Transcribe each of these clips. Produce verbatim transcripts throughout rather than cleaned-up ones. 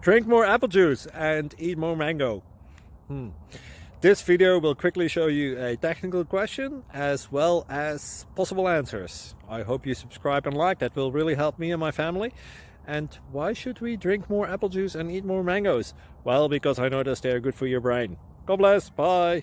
Drink more apple juice and eat more mango. Hmm. This video will quickly show you a technical question as well as possible answers. I hope you subscribe and like, that will really help me and my family. And why should we drink more apple juice and eat more mangoes? Well, because I noticed they're good for your brain. God bless, bye!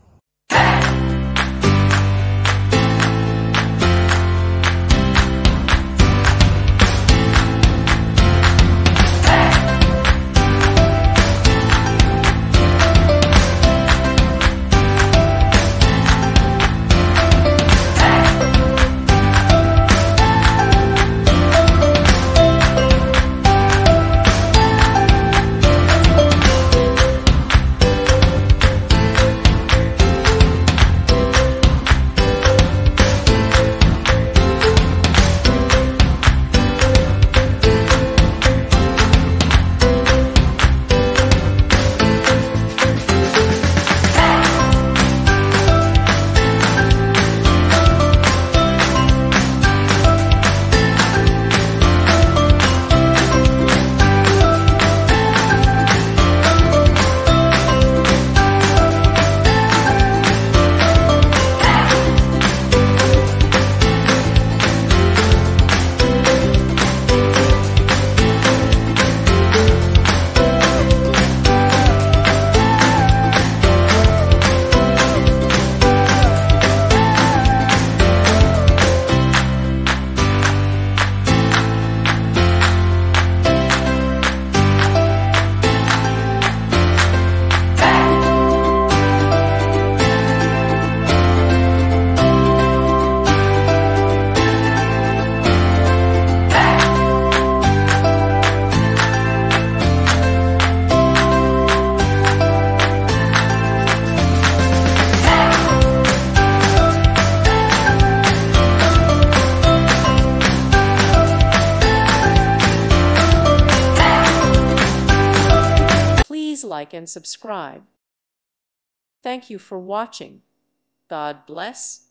Please like and subscribe. Thank you for watching. God bless.